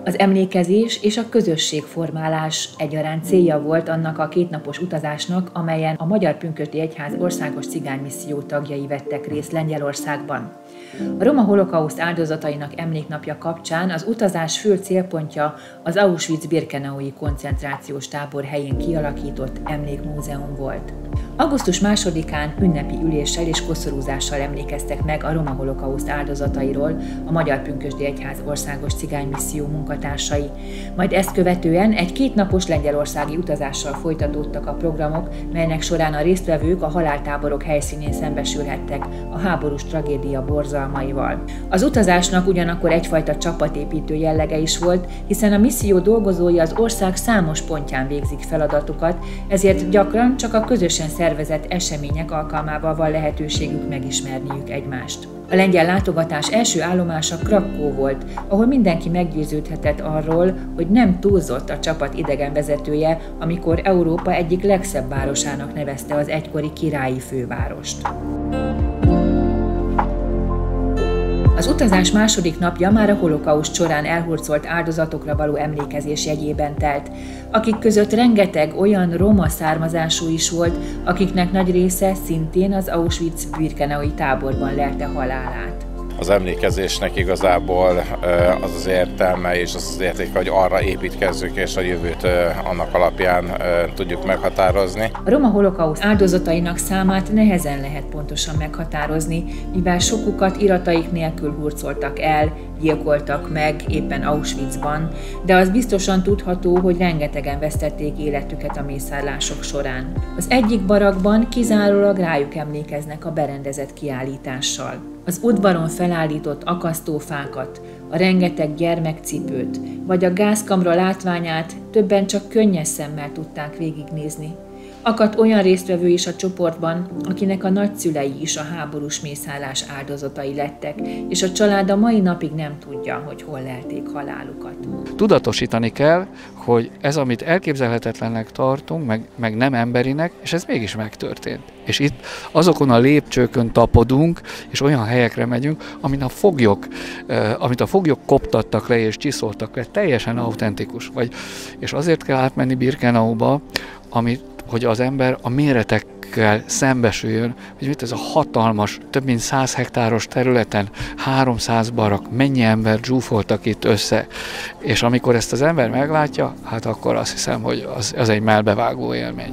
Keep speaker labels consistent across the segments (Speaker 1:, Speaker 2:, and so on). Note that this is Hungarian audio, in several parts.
Speaker 1: Az emlékezés és a közösségformálás egyaránt célja volt annak a kétnapos utazásnak, amelyen a Magyar Pünkösdi Egyház országos cigánymisszió tagjai vettek részt Lengyelországban. A roma holokauszt áldozatainak emléknapja kapcsán az utazás fő célpontja az Auschwitz-Birkenaui koncentrációs tábor helyén kialakított emlékmúzeum volt. Augusztus 2-án ünnepi üléssel és koszorúzással emlékeztek meg a roma holokauszt áldozatairól a Magyar Pünkösdi Egyház országos cigánymisszió munkatársai. Majd ezt követően egy kétnapos lengyelországi utazással folytatódtak a programok, melynek során a résztvevők a haláltáborok helyszínén szembesülhettek a háborús tragédia borzalmaival. Az utazásnak ugyanakkor egyfajta csapatépítő jellege is volt, hiszen a misszió dolgozói az ország számos pontján végzik feladatukat, ezért gyakran csak a közösen szervezett események alkalmával van lehetőségük megismerniük egymást. A lengyel látogatás első állomása Krakkó volt, ahol mindenki meggyőződhetett arról, hogy nem túlzott a csapat idegenvezetője, amikor Európa egyik legszebb városának nevezte az egykori királyi fővárost. Az utazás második napja már a holokauszt során elhurcolt áldozatokra való emlékezés jegyében telt, akik között rengeteg olyan roma származású is volt, akiknek nagy része szintén az Auschwitz-Birkenaui táborban lelte halálát.
Speaker 2: Az emlékezésnek igazából az az értelme és az az értéke, hogy arra építkezzük és a jövőt annak alapján tudjuk meghatározni.
Speaker 1: A roma holokauszt áldozatainak számát nehezen lehet pontosan meghatározni, mivel sokukat irataik nélkül hurcoltak el, gyilkoltak meg éppen Auschwitzban, de az biztosan tudható, hogy rengetegen vesztették életüket a mészárlások során. Az egyik barakban kizárólag rájuk emlékeznek a berendezett kiállítással. Az udvaron felállított akasztófákat, a rengeteg gyermekcipőt, vagy a gázkamra látványát többen csak könnyes szemmel tudták végignézni. Akadt olyan résztvevő is a csoportban, akinek a nagyszülei is a háborús mészárlás áldozatai lettek, és a család a mai napig nem tudja, hogy hol lelték halálukat.
Speaker 3: Tudatosítani kell, hogy ez, amit elképzelhetetlennek tartunk, meg nem emberinek, és ez mégis megtörtént. És itt azokon a lépcsőkön tapodunk, és olyan helyekre megyünk, amit a foglyok koptattak le és csiszoltak le, teljesen autentikus. És azért kell átmenni Birkenauba, hogy az ember a méretekkel szembesüljön, hogy mit ez a hatalmas, több mint 100 hektáros területen 300 barak, mennyi ember zsúfoltak itt össze. És amikor ezt az ember meglátja, hát akkor azt hiszem, hogy az egy mellbevágó élmény.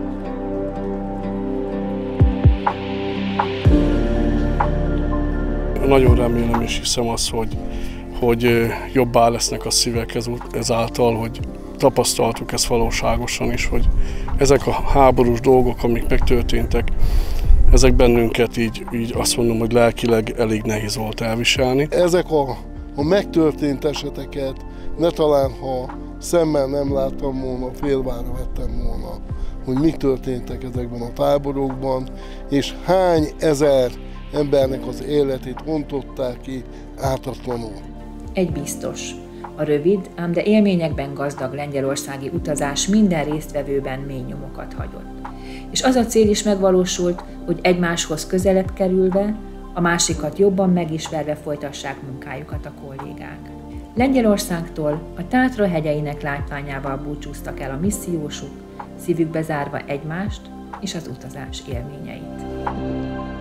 Speaker 4: Nagyon remélem és hiszem azt, hogy jobbá lesznek a szívek ezáltal, hogy tapasztaltuk ezt valóságosan is, hogy ezek a háborús dolgok, amik megtörténtek, ezek bennünket így azt mondom, hogy lelkileg elég nehéz volt elviselni.
Speaker 5: Ezek a megtörtént eseteket ne talán, ha szemmel nem láttam volna, félvára vettem volna, hogy mik történtek ezekben a táborokban, és hány ezer embernek az életét ontották ki ártatlanul.
Speaker 1: Egy biztos. A rövid, ám de élményekben gazdag lengyelországi utazás minden résztvevőben mély nyomokat hagyott. És az a cél is megvalósult, hogy egymáshoz közelebb kerülve, a másikat jobban megismerve folytassák munkájukat a kollégák. Lengyelországtól a Tátra hegyeinek látványával búcsúztak el a missziósuk, szívükbe zárva egymást és az utazás élményeit.